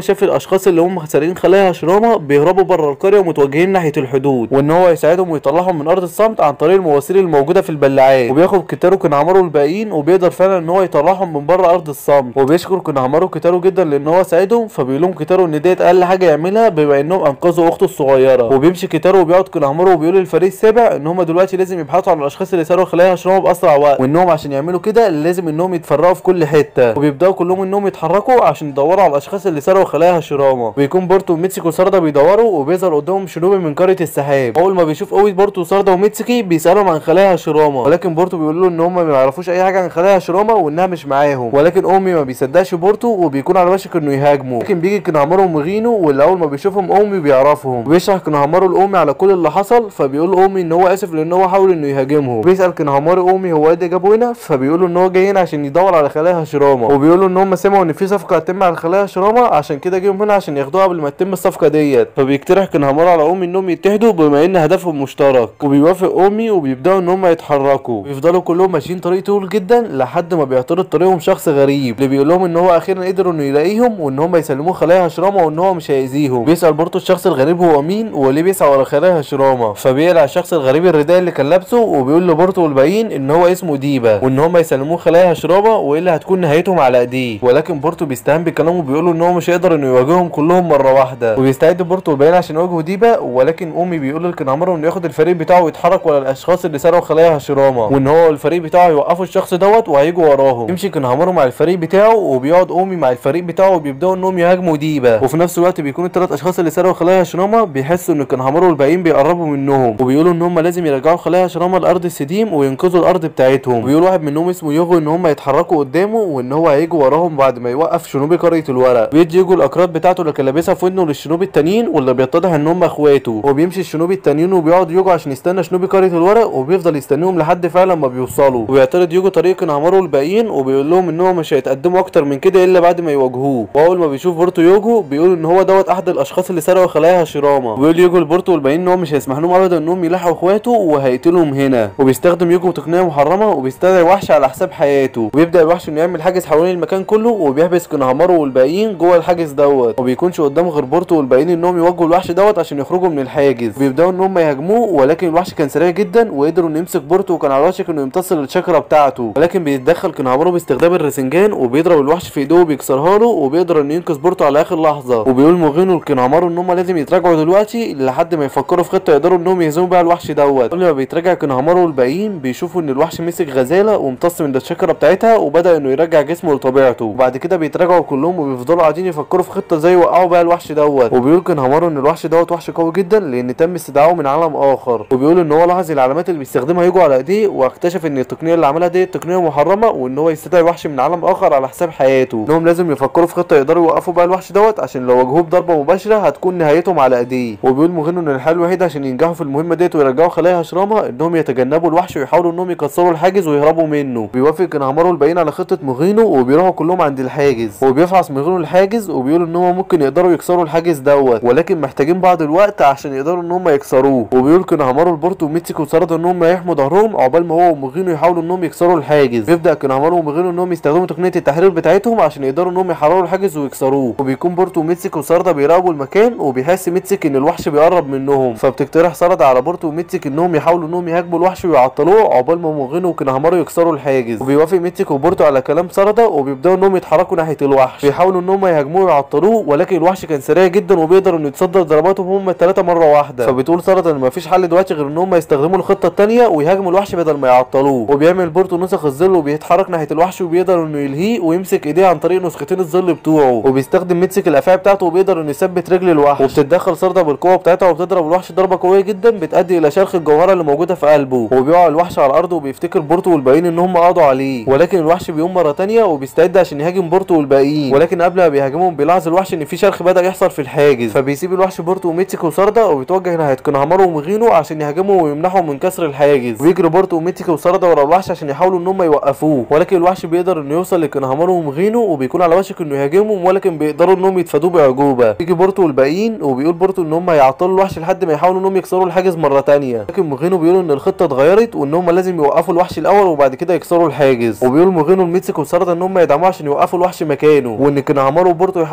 S1: شاف الاشخاص اللي هم سارقين خلايا هشرامه بيهربوا بره القريه ومتوجهين ناحيه الحدود، وان هو يساعدهم ويطلعهم من ارض الصمت عن طريق المواسير الموجوده في البلاعات، وبياخد كيتارو كنهامارو الباقيين وبيقدر فعلا ان هو يطلعهم من بره ارض الصمت، وبيشكر كنهامارو كيتارو جدا لان هو ساعدهم. فبيقول لهم كيتارو ان ديت اقل حاجه يعملها بما انهم انقذوا اخته الصغيره. وبيمشي كيتارو وبيقعد كنهامارو وبيقول للفريق السابع ان هم دلوقتي لازم يبحثوا عن الاشخاص اللي سرقوا خلايا هشرامه باسرع وقت، وانهم عشان يعملوا كده لازم انهم يتفرقوا في كل حته، وبيبداوا كلهم انهم يتحركوا عشان يدوروا على الاشخاص اللي سرقوا خلايا هشرامه. بيكون بورتو وميتسوكي وساردا بيدوروا وبيظهر قدامهم شنوبي من قريه السحاب. اول ما بيشوف قوي بورتو وساردا وميتسوكي بيسالهم عن خلايا هشرامه، ولكن بورتو بيقول له ان هم ما يعرفوش اي حاجه عن خلايا هشرامه وانها مش معاهم، ولكن اومي ما بيصدقش بورتو وبيكون على وشك انه يهاجمه. لكن بيجي كنهامارو ومغينو واللي اول ما بيشوفهم اومي بيعرفهم، وبيشرح كنهامارو لاومي على كل اللي حصل. فبيقول اومي ان هو اسف لان هو حاول انه يهاجمهم. بيسال كنهامارو اومي هو ايه اللي جابه هنا، فبيقول له ان هو جاي هنا عشان يدور على خلايا هشرامه، وبيقول له ان هم سمعوا ان في صفقه هتتم على خلايا هشرامه عشان كده جيهم هنا عشان ياخدوها قبل ما تتم الصفقه ديت. فبيقترح كنهامارو على اومي انهم يتحدوا بما ان هدفهم مشترك، وبيوافق اومي وبيبداوا ان هم يتحركوا. بيفضلوا كلهم ماشيين طريق طويل جدا لحد ما بيعترض طريقهم شخص غريب اللي بيقول لهم ان هو اخيرا قدروا انه يلاقيهم وان هم يسلموه خلايا هشرامه وان هو مش هيأذيهم. بيسال بورتو الشخص الغريب هو مين وليه بيسعى ورا خلايا هشرامه، فبيقلع الشخص الغريب الرداء اللي كان لابسه وبيقول لبورتو والباقيين ان هو اسمه ديبا وان هم يسلموه خلايا هشرامه والا هتكون نهايتهم على ايديه. ولكن بورتو بيستهان بكلامه وبيقول له ان هو مش هيقدر انه يواجههم كلهم مره واحده، وبيستعد بورتو والباقيين عشان يواجهوا ديبا. ولكن اومي بيقول لكنهامارو انه ياخد الفريق بتاعه ويتحرك ورا الاشخاص اللي سرقوا خلايا هشرامه، وان هو الفريق بتاعه يوقفوا الشخص دوت وهيجوا وراهم. يمشي كنهامارو مع الفريق بتاعه وبيقعد اومي مع الفريق بتاعه وبيبداوا انهم يهاجموا ديبا، وفي نفس الوقت بيكون الثلاث اشخاص اللي سرقوا خلايا هشرامه بيحسوا ان كنهامارو والباقيين بيقربوا منهم، وبيقولوا ان هم لازم يرجعوا خلايا هشرامه لارض السديم وينقذوا الارض بتاعتهم. وبيقول واحد منهم اسمه يوغو ان هم يتحركوا قدامه وان هو هيجوا وراهم بعد ما يوقف شنوبي قريه الورق. بيدي يوغو الاكراد بتاعته اللي كان لابسها في ودنه للشنوبي التانيين واللي بيتضح ان هم اخواته، وبيمشي الشنوبي التانيين وبيقعد يوغو عشان يستنى شنوبي قريه الورق، وبيفضل يستنيهم لحد فعلا ما بيوصلوا. وبيعترض يوغو طريق كنهامارو والباقيين وبيقول لهم ان هو مش هيتقدموا اكتر من كده الا بعد ما يواجهوه. واول ما بيشوف بورتو يوغو بيقول ان هو دوت احد الاشخاص اللي سرقوا خلايا هشرامه، وبيقول يوغو لبورتو والباقيين ان هو مش هيسمح لهم ابدا انهم يلاحقوا اخواته وهيقتلهم هنا. وبيستخدم يوغو تقنيه محرمه وبيستدعي وحش على حساب حياته، وبيبدا الوحش انه يعمل حاجز حوالين المكان كله وبيحبس كنهامارو والباقيين جوه الحاجز دوت، وبيكونش قدام غير بورتو والباقيين انهم يواجهوا الوحش دوت عشان يخرجوا من الحاجز. بيبداوا ان هم يهاجموه ولكن الوحش كان سريع جدا وقدروا انه يمسك بورتو وكان على وشك انه يمتص الشاكرا بتاعته، ولكن بيتدخل كنهامارو باستخدام الرسنجان وبيضرب الوحش في ايده وبيكسرها له، وبيقدر انه ينقذ بورتو على اخر لحظه. وبيقول موغينو لكنهامارو ان هم لازم يتراجعوا دلوقتي لحد ما يفكروا في خطه يقدروا انهم يهزموا بيها الوحش دوت. كل ما بيتراجع كنهامارو والباقيين بيشوفوا ان الوحش مسك غزاله وامتص من الشاكرا بتاعتها وبدا انه يرجع جسمه لطبيعته، وبعد كده بيتراجعوا كلهم وبيفضلوا قاعدين يفكروا في خطه زي يوقعوا بيها الوحش دوت. وبيقول كنهامارو ان الوحش دوت وحش قوي جدا لان تم استدعائه من عالم اخر، وبيقول ان هو لاحظ العلامات اللي بيستخدمها يجوا على ايديه واكتشف ان التقنيه اللي عملها دي تقنيه محرمه، وان هو يستدعي وحش من عالم اخر على حساب حياته، انهم لازم يفكروا في خطه يقدروا يوقفوا بيها الوحش دوت عشان لو واجهوه بضربه مباشره هتكون نهايتهم على ايديه. وبيقول موغينو ان الحل الوحيد عشان ينجحوا في المهمه ديت ويرجعوا خلايا هشرامه انهم يتجنبوا الوحش ويحاولوا انهم يكسروا الحاجز ويهربوا منه. بيوافق كنهامارو الباقيين على خطه موغينو وبيروحوا كلهم عند الحاجز، وبيفحص موغينو الحاجز وبيقول ان هم ممكن يقدروا يكسروا الحاجز دوت ولكن محتاجين بعض الوقت عشان يقدروا ان هم يكسروه. وبيقول كنهامارو لبورتو وميتسوكي وساردا ان هم يحموا ظهرهم عقبال ما هو وموغينو يحاولوا انهم يكسروا الحاجز. بيبدا كنهامارو وموغينو انهم يستخدموا تقنيه التحرير بتاعتهم عشان يقدروا انهم يحرروا الحاجز ويكسروه. وبيكون بورتو وميتسوكي وساردا بيراقبوا المكان وبيحس ميتسوكي ان الوحش بيقرب منهم، فبتقترح ساردا على بورتو وميتسوكي انهم يحاولوا انهم يهاجموا الوحش ويعطلوه عقبال ما موغينو وكنهامارو يكسروا الحاجز. وبيوافق ميتسوكي وبورتو على كلام ساردا وبيبداوا انهم يتحركوا ناحيه الوحش، بيحاولوا انهم يهاجموه ويعطلوه ولكن الوحش كان سريع جدا وبيقدر انه يتصدى لضرباتهم هم الثلاثه مره واحده. فبتقول ساردا ان مفيش حل دلوقتي غير ان هم يستخدموا الخطه الثانيه ويهاجموا الوحش بدل ما يعطلوه. وبيعمل بورتو نسخ الظل وبيتحرك ناحيه الوحش وبيقدر انه يلهيه ويمسك ايديه عن طريق نسختين الظل بتوعه، وبيستخدم ميتسوكي الافعى بتاعته وبيقدر انه يثبت رجل الوحش. وبتتدخل ساردا بالقوه بتاعتها وبتضرب الوحش ضربه قويه جدا بتؤدي الى شرخ الجوهره اللي موجوده في قلبه، وبيقع الوحش على الارض وبيفتكر بورتو والباقيين ان هم قضوا عليه. ولكن الوحش بيقوم مره ثانيه وبيستعد عشان يهاجم بورتو والباقيين، ولكن قبل ما بيهاجمهم بيلاحظ الوحش ان في شرخ بدا يحصل في الحاجز، فبيسيب الوحش بورتو وميتسوكي وساردا وبيتوجه ناحيه كنهامارو وموغينو عشان يهاجموا ويمنعهم من كسر الحاجز. ويجري بورتو وميتسوكي وساردا ورا الوحش عشان يحاولوا ان هم يوقفوه، ولكن الوحش بيقدر انه يوصل لكنهامارو وموغينو وبيكون على وشك انه يهاجمهم ولكن بيقدروا انهم يتفادوه باعجوبه. يجي بورتو والباقيين وبيقول بورتو ان هم هيعطلوا الوحش لحد ما يحاولوا انهم يكسروا الحاجز مره ثانيه، لكن موغينو بيقولوا ان الخطه اتغيرت وان هم لازم يوقفوا الوحش الاول وبعد كده يكسروا الحاجز. وبيقول موغينو لميتسوكي وساردا ان هم يدعموه عشان يوقفوا الوحش مكانه، وان كنهامارو وبورتو يحاولوا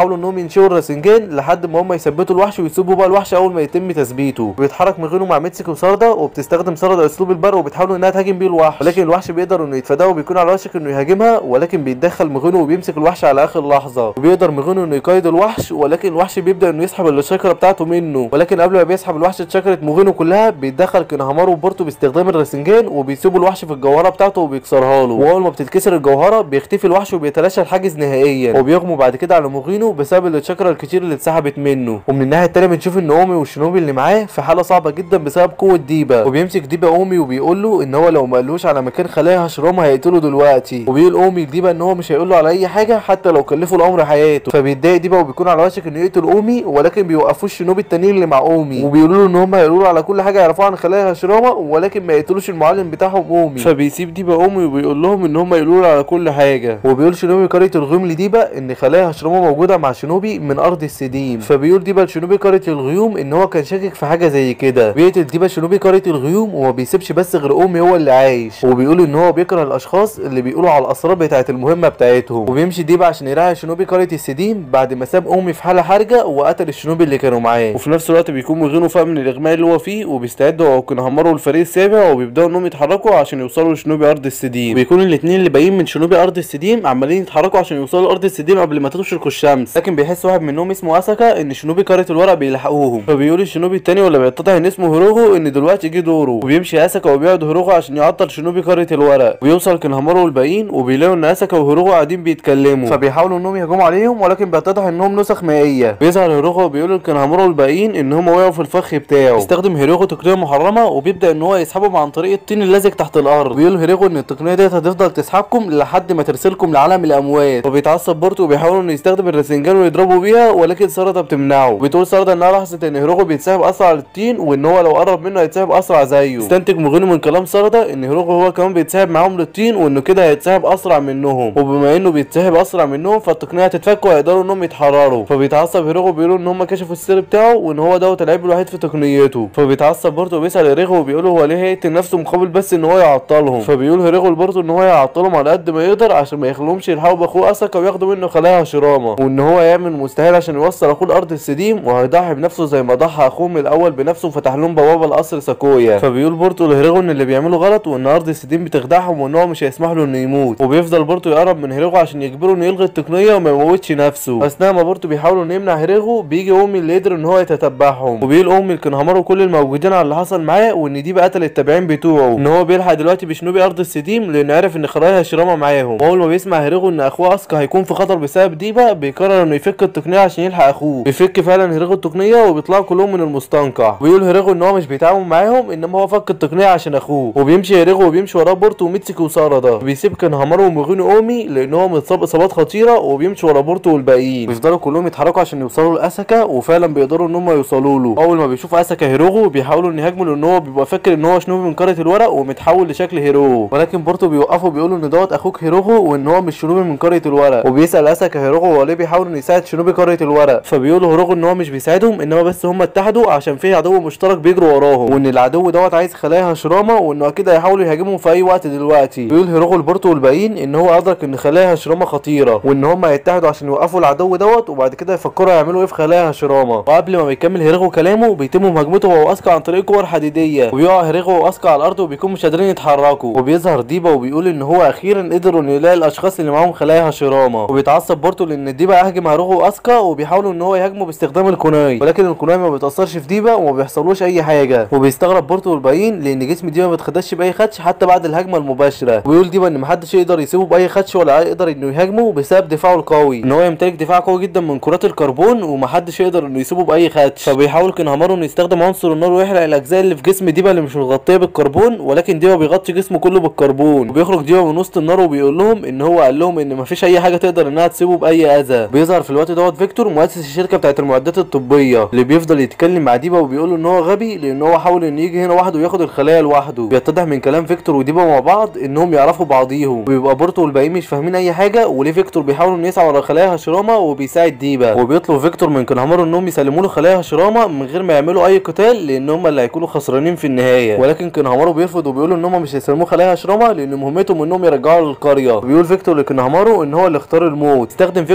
S1: بيحاولوا انهم ينشئوا الراسنجان لحد ما هم يثبتوا الوحش ويسيبوا بقى الوحش اول ما يتم تثبيته. بيتحرك مغينو مع ميتسوكي وساردا، وبتستخدم ساردا اسلوب البرق وبتحاول انها تهاجم بيه الوحش، ولكن الوحش بيقدر انه يتفاداه وبيكون على وشك انه يهاجمها، ولكن بيتدخل مغينو وبيمسك الوحش على اخر لحظه، وبيقدر مغينو انه يقيد الوحش، ولكن الوحش بيبدا انه يسحب الشاكرا بتاعته منه، ولكن قبل ما بيسحب الوحش شاكرا مغينو كلها بيتدخل كينهامارو وبورتو باستخدام الراسنجان وبيسيبوا الوحش في الجوهره بتاعته وبيكسرها له، واول ما بتتكسر الجوهره بيختفي الوحش وبيتلاشى الحاجز نهائيا، وبيغموا بعد كده على مغينو بسبب الشاكرا الكتير اللي اتسحبت منه. ومن الناحيه الثانيه بنشوف ان اومي والشينوبي اللي معاه في حاله صعبه جدا بسبب قوه ديبا، وبيمسك ديبا اومي وبيقول له ان هو لو ما قالوش على مكان خلايا هشرامه هيقتله دلوقتي، وبيقول اومي لديبا ان هو مش هيقول له على اي حاجه حتى لو كلفه الامر حياته، فبيتضايق ديبا وبيكون على وشك انه يقتل اومي، ولكن بيوقفوش الشينوبي التانيين اللي مع اومي وبيقولوا له ان هم هيقولوا له على كل حاجه يعرفوها عن خلايا هشرامه، ولكن ما يقتلوش المعلم بتاعهم اومي، فبيسيب ديبا اومي وبيقول لهم ان هم يقولوا له على كل حاجه. وبيقول شينوبي قريه الغيوم لديبا ان خلايا هشرامه موجوده مع شينوبي من ارض السديم، فبيقول ديبا لشينوبي قريه الغيوم ان هو كان شاكك في حاجه زي كده. بيقتل ديبا شينوبي قريه الغيوم وما بيسيبش بس غير اومي هو اللي عايش، وبيقول ان هو بيكره الاشخاص اللي بيقولوا على الاسرار بتاعه المهمه بتاعتهم، وبيمشي ديبا عشان يراعي شينوبي قريه السديم بعد ما ساب اومي في حاله حرجه وقتل الشينوبي اللي كانوا معاه. وفي نفس الوقت بيكون مغينو فاق من الاغماء اللي هو فيه وبيستعدوا او كينهامارو الفريق السابع وبيبداوا انهم يتحركوا عشان يوصلوا لشينوبي ارض السديم. بيكون الاثنين اللي باقيين من شينوبي ارض السديم عمالين يتحركوا عشان يوصلوا لارض السديم قبل ما تشرق الشمس، لكن بيحس واحد منهم اسمه اساكا ان شينوبي قريه الورق بيلحقوهم، فبيقول الشينوبي التاني ولا بيتضح ان اسمه هيروغو ان دلوقتي جه دوره، وبيمشي اساكا وبيقعد هيروغو عشان يعطل شينوبي قريه الورق، ويوصل كينهامارو والباقيين وبيلاقوا ان اساكا وهيروغو قاعدين بيتكلموا، فبيحاولوا انهم يهجموا عليهم ولكن بيتضح انهم نسخ مائيه. بيظهر هيروغو وبيقول لكينهامارو والباقيين ان هم وقعوا في الفخ بتاعه. بيستخدم هيروغو تقنيه محرمه وبيبدا ان هو يسحبهم عن طريق الطين اللازق تحت الارض، بيقول هيروغو ان التقنيه ديت هتفضل تسحبكم لحد ما ترسلكم لعالم الاموات، وبيتعصب بورتو وبيحاولوا انه يستخدم الراسنجان ويضربوا بيها، ولكن ساردا بتمنعه، بتقول ساردا انها لاحظت ان هيروغو بيتسحب اسرع للطين وان هو لو قرب منه هيتسحب اسرع زيه. استنتج مغينو من كلام ساردا ان هيروغو هو كمان بيتسحب معاهم للطين وانه كده هيتسحب اسرع منهم، وبما انه بيتسحب اسرع منهم فالتقنيه هتتفك وهيقدروا انهم يتحرروا، فبيتعصب هيروغو بيقولوا ان هم كشفوا السر بتاعه وان هو دوت العيب الوحيد في تقنيته، فبيتعصب بورتو وبيسال هيروغو وبيقول هو ليه هيقتل نفسه مقابل بس ان هو يعطلهم، فبيقول هيروغو لبورتو ان هو يعطلهم على قد ما يقدر عشان ما يخلوهمش يلحقوا باخوه اساكا وياخدوا منه خلايا هشرامه، وان هو يعمل مستحيل عشان يوصل اخوه لارض السديم وهيضحي بنفسه زي ما ضحى اخوه من الاول بنفسه وفتح لهم بوابه لقصر ساكويا. فبيقول بورتو لهيروغو ان اللي بيعمله غلط وان ارض السديم بتخدعهم وان هو مش هيسمح له انه يموت، وبيفضل بورتو يقرب من هيروغو عشان يجبره انه يلغي التقنيه وما يموتش نفسه. اثناء ما بورتو بيحاولوا انه يمنع هيروغو بيجي اومي اللي قدر ان هو يتتبعهم، وبيقول اومي لكينهامارو كل الموجودين على اللي حصل معاه وان دي بقى قتل التابعين بتوعه، ان هو بيلحق دلوقتي بشينوبي ارض السديم لان عرف ان خلايا هشرامه معاهم، واول ما بيسمع هيروغو ان اخوه اسكا هيكون في خطر بسبب ديبا بيقرر انه يفك التقنيه عشان يلحق اخوه. بيفك فعلا هيروغو التقنيه وبيطلعوا كلهم من المستنقع، ويقول هيروغو ان هو مش بيتعاون معاهم انما هو فك التقنيه عشان اخوه، وبيمشي هيروغو وبيمشي وراه بورتو وميتسوكي وساردا، بيسيب كينهامارو ومغينو اومي لان هو متصاب اصابات خطيره وبيمشي ورا بورتو والباقيين، بيفضلوا كلهم يتحركوا عشان يوصلوا لاساكا وفعلا بيقدروا ان هم يوصلوا له. اول ما بيشوف اساكا هيروغو بيحاولوا ان يهاجموا لان هو بيبقى فاكر ان هو شينوبي من قريه الورق ومتحول لشكل هيروغو، ولكن بورتو بيوقفوا بيقولوا ان دوت اخوك هيروغو وان هو مش شينوبي من قريه الورق، وبيسال اساكا هيروغو هو ليه بيحاول انه يساعد شينوبي قريه الورق، فبيقولوا هيروغو ان هو مش بيساعدهم انما بس هم اتحدوا عشان في عدو مشترك بيجروا وراهم، وان العدو دوت عايز خلايا هشرامه وانه اكيد هيحاولوا يهاجمهم في اي وقت دلوقتي. بيقول هيروغو لبورتو والباقيين ان هو ادرك ان خلايا هشرامه خطيره وان هم هيتحدوا عشان يوقفوا العدو دوت وبعد كده يفكروا يعملوا ايه في خلايا هشرامه. وقبل ما بيكمل هيروغو كلامه بيتم مهاجمته هو واسكا عن طريق كور حديديه، وبيقع هيروغو واسكا على الارض وبيكونوا مش قادرين يتحركوا، وبيظهر ديبا وبيقول ان هو اخيرا قدروا ان يلاقي الاشخاص اللي معاهم خلايا هشرامه، وبيتعصب بورتو لان ديبا هاجم هيروغو واسكا وبيحاولوا ان هو يهاجموا باستخدام الكوناي، ولكن الكوناي ما بيتاثرش في ديبا وما بيحصلوش اي حاجه، وبيستغرب بورتو والباقيين لان جسم ديبا ما بيتخدش باي خدش حتى بعد الهجمه المباشره، ويقول ديبا ان محدش يقدر يسيبه باي خدش ولا يقدر انه يهاجمه بسبب دفاعه القوي، ان هو يمتلك دفاع قوي جدا من كرات الكربون ومحدش يقدر انه يسيبه باي خدش. فبيحاول كينهامارو انه يستخدم عنصر النار ويحرق الاجزاء اللي في جسم ديبا اللي مش متغطيه بالكربون، ولكن ديبا بيغطي جسمه كله بالكربون، وبيخرج ديبا من وسط النار وبيقول لهم ان هو قال لهم ان مفيش اي حاجه تقدر انها تسيبه باي اذى. بيظهر في الوقت دوت فيكتور مؤسس الشركه بتاعه المعدات الطبيه اللي بيفضل يتكلم مع ديبا وبيقول له ان هو غبي لان هو حاول انه يجي هنا وحده وياخد الخلايا لوحده. بيتضح من كلام فيكتور وديبا مع بعض انهم يعرفوا بعضيهم، وبيبقى بورتو والباقيين مش فاهمين اي حاجه وليه فيكتور بيحاول انه يسعى ورا خلايا هشرامه وبيساعد ديبا، وبيطلب فيكتور من كينهامارو انهم يسلموا له خلايا هشرامه من غير ما يعملوا اي قتال لان هم اللي هيكونوا خسرانين في النهايه، ولكن كينهامارو بيرفض وبيقول ان هم مش هيسلموه خلايا هشرامه لان مهمتهم انهم يرجعوا للقريه. وبيقول فيكتور لكينهامارو ان هو اللي اختار الموت. استخدم فيكتور اسلوب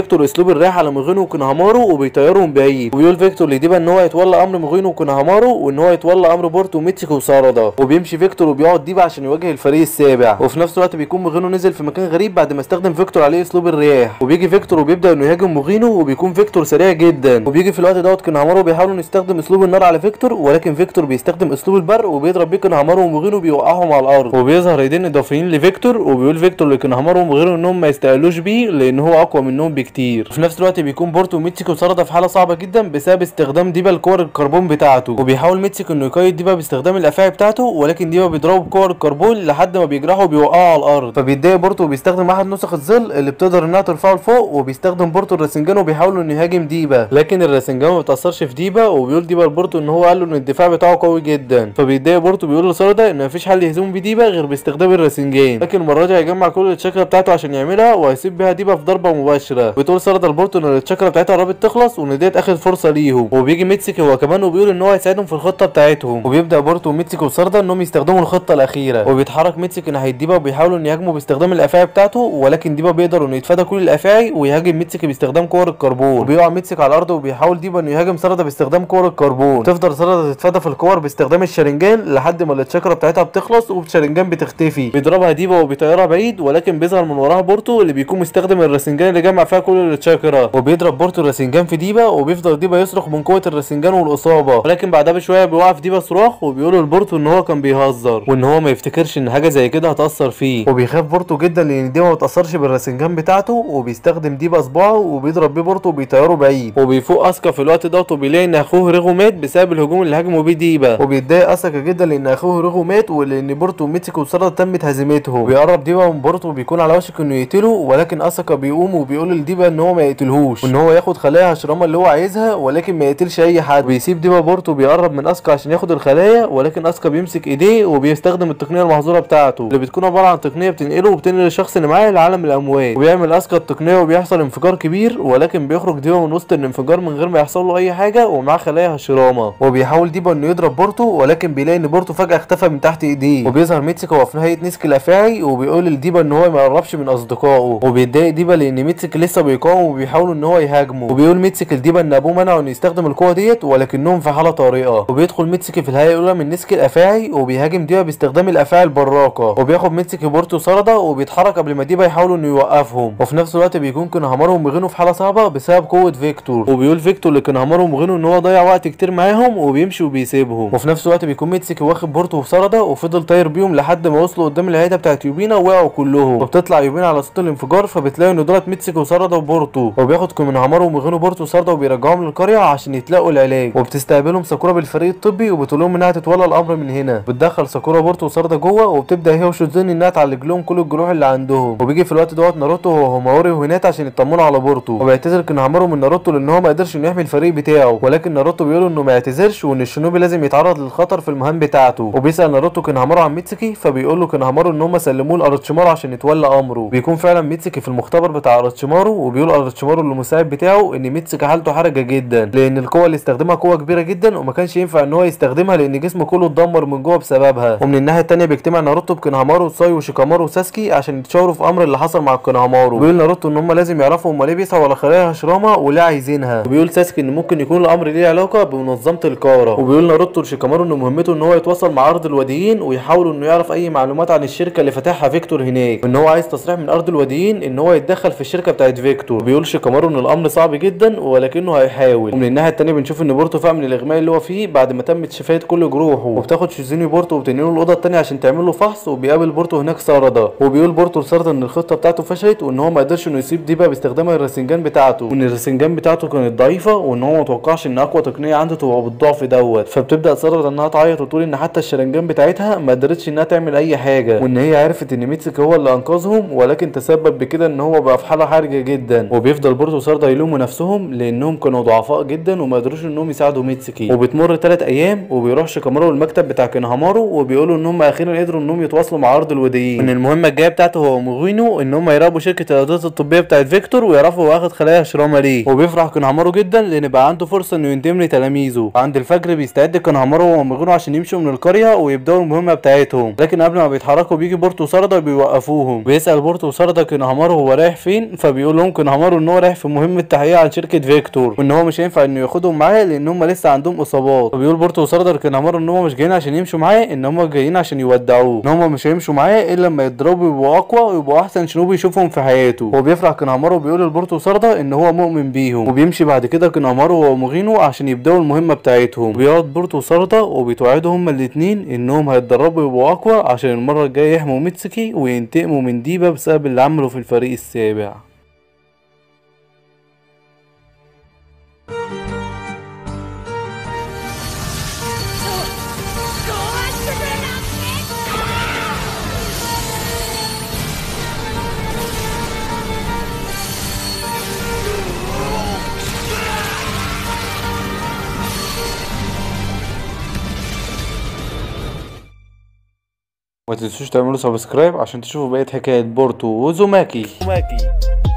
S1: الرياح على مغينو وكونهامارو وبيطيرهم بعيد. وبيقول فيكتور لديبا ان هو يتولى امر مغينو وكونهامارو وان هو يتولى امر بورتو وميتسيكو وساردا. وبيمشي فيكتور وبيقعد ديبا عشان يواجه الفريق السابع. وفي نفس الوقت بيكون مغينو نزل في مكان غريب بعد ما استخدم فيكتور عليه اسلوب الرياح. وبيجي فيكتور وبيبدا انه يهاجم مغينو وبيكون فيكتور سريع جدا. وبيجي في الوقت دوت كونهامارو بيحاولوا يستخدم اسلوب النار على فيكتور ولكن فيكتور بيستخدم اسلوب البرق وبيضرب بيه كونهامارو ومغينو بيوقعهم على الارض. وبيظهر ايدين اضافيين لفيكتور وبيقول فيكتور لكونهامارو ومغينو انهم ما يستاهلوش بيه لان هو اقوى منهم بكتير. وفي نفس الوقت بيكون بورتو وميتسيكو وساردا في حاله صعبه جدا بسبب استخدام ديبا لكور الكربون بتاعته. وبيحاول ميتسيكو انه يقيد ديبا باستخدام الافاعي بتاعته ولكن ديبا بيضربه بكور الكربون لحد ما بيجرحه وبيوقعه على الارض. فبيتضايق بورتو وبيستخدم احد نسخ الظل اللي بتقدر انها ترفعه لفوق وبيستخدم بورتو الراسنجان وبيحاول انه يهاجم ديبا لكن الراسنجان ما بتاثرش في ديبا. وبيقول ديبا لبورتو ان هو قال له ان الدفاع بتاعه قوي جدا. فبيتضايق بورتو بيقول لساردا ان مفيش حل يهزمه بديبا غير باستخدام الراسنجان لكن المره دي هيجمع كل الشاكرا بتاعته عشان يعملها وهيسيب بيها ديبا في ضربه مباشره. بتقول ساردا لبورتو ان الشاكرا بتاعتها قربت تخلص وان ديت اخر فرصه ليهم. وبيجي ميتسيكو هو كمان وبيقول ان هو هيساعدهم في الخطه بتاعتهم. وبيبدا بورتو وميتسيكو وساردا انهم يستخدموا الخطه الاخيره. وبيتحرك ميتسيكو ناحيه ديبا وبيحاولوا ان يهاجموا باستخدام الافاعي بتاعته ولكن ديبا بيقدر انه يتفادى كل الافاعي ويهاجم ميتسيكو باستخدام كور الكربون. وبيقع ميتسيكو على الارض وبيحاول ديبا انه يهاجم ساردا باستخدام كور الكربون. تفضل ساردا تتفادى في الكور باستخدام الشرنجان لحد ما التشاكرا بتاعتها بتخلص وبشرنجان بتختفي. بيضربها ديبا وبيطيرها بعيد ولكن بيظهر من وراها بورتو اللي بيكون مستخدم الراسنجان اللي جمع فيها كل التشاكرا. وبيضرب بورتو الراسنجان في ديبا وبيفضل ديبا يصرخ من قوه الراسنجان والاصابه ولكن بعدها بشويه بيوقف ديبا صراخ وبيقول لبورتو ان هو كان بيهزر وان هو ما يفتكرش ان حاجه زي كده هتاثر فيه. وبيخاف بورتو جدا لان ديبا ما تاثرش بالراسنجان بتاعته وبيستخدم ديبا صباعه وبيضرب بيه بورتو وبيطيره بعيد. وبيفوق اسكا في الوقت دوت وبيلاقي ان اخوه ريغو مات بسبب الهجوم اللي هاجموا بيه ديبا. وبيتضايق اسكا جدا لان اخوه ريغو مات ولان بورتو وميتسيكو وساردا تمت هزيمتهم. بيقرب ديبا من بورتو وبيكون على وشك انه يقتله ولكن اسكا بيقوم وبيقول لديبا ان هو ما يقتلهوش وان هو ياخد خلايا هشرامه اللي هو عايزها ولكن ما يقتلش اي حد. بيسيب ديبا بورتو بيقرب من اسكا عشان ياخد الخلايا ولكن اسكا بيمسك ايديه وبيستخدم التقنيه المحظوره بتاعته اللي بتكون عباره عن تقنيه بتنقله وبتنقل الشخص اللي معاه لعالم الاموات. وبيعمل اسكا التقنيه وبيحصل انفجار كبير ولكن بيخرج ديبا من وسط الانفجار من غير ما يحصل له اي حاجه ومعاه خلايا هشرامه. وبيحاول ديبا انه يضرب بورتو ولكن بيلاقي ان بورتو فجاه اختفى من تحت ايديه. وبيظهر ميتسيكو وهو في نهايه نسك الافاعي وبيقول لديبا ان هو ما يقربش من اصدقائه. وبيتضايق ديبا لان ميتسيكو لسه بيقاوم وبيحاولوا ان هو يهاجمه. وبيقول ميتسيكو لديبا ان ابوه منعه انه يستخدم القوه ديت ولكنهم في حاله طارئه. وبيدخل ميتسيكو في الهيئه الاولى من نسك الافاعي وبيهاجم ديبا باستخدام الافاعي البراقه. وبياخد ميتسيكو بورتو وساردا وبيتحرك قبل ما ديبا يحاولوا انه يوقفهم. وفي نفس الوقت بيكون كونهامارو ومغينو في حاله صعبه بسبب قوه فيكتور. وبيقول فيكتور لكونهامارو ومغينو ان هو ضيع وقت كتير معاهم وبيمشي وبيسيبهم. وفي نفس الوقت بيكون ميتسيكو واخد بورتو وساردا وفضل طاير بيهم لحد ما وصلوا قدام الهيئه بتاعت يوبينا ووقعوا كلهم. وبتطلع يوبينا على صوت الانفجار فبتلاقي ان دولت ميتسيكو وساردا وبورتو. وبياخد كونهامارو ومغينو بورتو وساردا وبيرجعوهم للقريه عشان يتلاقوا العلاج. وبتستقبلهم ساكورا بالفريق الطبي وبتقول لهم انها تتولى الامر من هنا. بتدخل ساكورا بورتو وساردا جوه وبتبدا هي وشوزون انها تعالج لهم كل الجروح اللي عندهم. وبيجي في الوقت دوت ناروتو وهوماوري وهيناتا عشان يطمنوا على بورتو. وبيعتذر كونهامارو من ناروتو لان هو ما قدرش انه يحمي الفريق بتاعه ولكن ناروتو بيقول انه ما يعتذرش وان الشينوبي لازم يتعرض للخطر في المهام بتاعته. وبيسال ناروتو كونهامارو عن ميتسيكي فبيقول له كونهامارو ان هم سلموه لاروتشيمارو عشان يتولى امره. بيكون فعلا ميتسيكي في المختبر بتاع اروتشيمارو وبيقول اروتشيمارو المساعد بتاعه ان ميتسيكي حالته حرجه جدا لان القوه اللي استخدمها قوه كبيره جدا وما كانش ينفع ان هو يستخدمها لان جسمه كله اتدمر من جوه بسببها. ومن الناحيه الثانيه بيجتمع ناروتو بكونهامارو وساي وشيكامارو وساسكي عشان يتشاوروا في امر اللي حصل مع كونهامارو. بيقول ناروتو ان هم لازم يعرفوا هم ليه بيسعوا على خلايا هشرامه وليه عايزينها. وبيقول ساسكي ان ممكن يكون الامر ليه علاقه بمنظمه الكاره. وبيقول ناروتو لشيكامارو ان مهمته ان هو يتواصل مع ارض الواديين ويحاول انه يعرف اي معلومات عن الشركه اللي فاتحها فيكتور هناك وان هو عايز تصريح من ارض الواديين ان هو يتدخل في الشركه بتاعت فيكتور. بيقول شيكامارو ان الامر صعب جدا ولكنه هيحاول. ومن الناحيه الثانيه بنشوف ان بورتو فاق من الاغماء اللي هو فيه بعد ما تمت شفايه كل جروحه. وبتاخد شيزوني بورتو وبتنقله الاوضه الثانيه عشان تعمل له فحص وبيقابل بورتو هناك ساردا. وبيقول بورتو لساردا ان الخطه بتاعته فشلت وان هو ما قدرش انه يسيب ديبا باستخدام الراسنجان بتاعته وان الراسنجان بتاعته كانت ضعيفه وان هو ما توقعش ان اقوى تقنيه عنده تبقى بالضعف دوت. فبتبدا ساردا انها تعيط وتقول ان حتى الشرنجان بتاعتها ما قدرتش انها تعمل اي حاجه وان هي عرفت ان ميتسيكو هو اللي انقذهم ولكن تسبب بكده ان هو بقى في حاله حرجه جدا. وبيفضل بورتو وساردا يلوموا نفسهم لانهم كانوا ضعفاء جدا وما قدروش انهم يساعدوا ميتسيكي. وبتمر ثلاث ايام وبيروح شيكامارو المكتب بتاع كونهامارو وبيقولوا ان هم اخيرا قدروا انهم يتواصلوا مع ارض الواديين وان المهمه الجايه بتاعته هو ومغينو ان هم يراقبوا شركه الادوات الطبيه بتاعت فيكتور ويعرفوا هو اخد خلايا هشرامه ليه. وبيفرح كونهامارو جدا لان بقى عنده فرصه انه ينتمي لتلاميذه. عند الفجر بيستعد كونهامارو ومغينو عشان يمشوا من القريه ويبداوا المهمه بتاعتهم لكن قبل ما بيتحركوا بيجي بورتو وساردا بيوقفوهم. بيسال بورتو وساردا كونهامارو هو رايح فين فبيقول لهم كونهامارو ان هو رايح في مهمه تحقيق عن شركه فيكتور، وان هو مش هينفع انه ياخدهم معاه لان هم لسه عندهم اصابات. فبيقول بورتو وساردر كنهامارو ان هم مش جايين عشان يمشوا معاه، ان هم جايين عشان يودعوه، ان هم مش هيمشوا معاه الا لما يتضربوا ويبقوا اقوى ويبقوا احسن شنوبي يشوفهم في حياته. هو بيفرح كنهامارو وبيقول لبورتو وساردر ان هو مؤمن بيهم، وبيمشي بعد كده كنهامارو وموغينو عشان يبداوا المهمه بتاعتهم. وبيقعد بورتو وساردر وبيتوعدوا هما الاثنين انهم هيتدربوا ويبقوا اقوى عشان المره الجايه يحموا ميتسوكي وينتقموا من ديبا بسبب اللي عمله في الفريق السابع. ما تنسوش تعملوا سبسكرايب عشان تشوفوا بقية حكاية بورتو وزوماكي.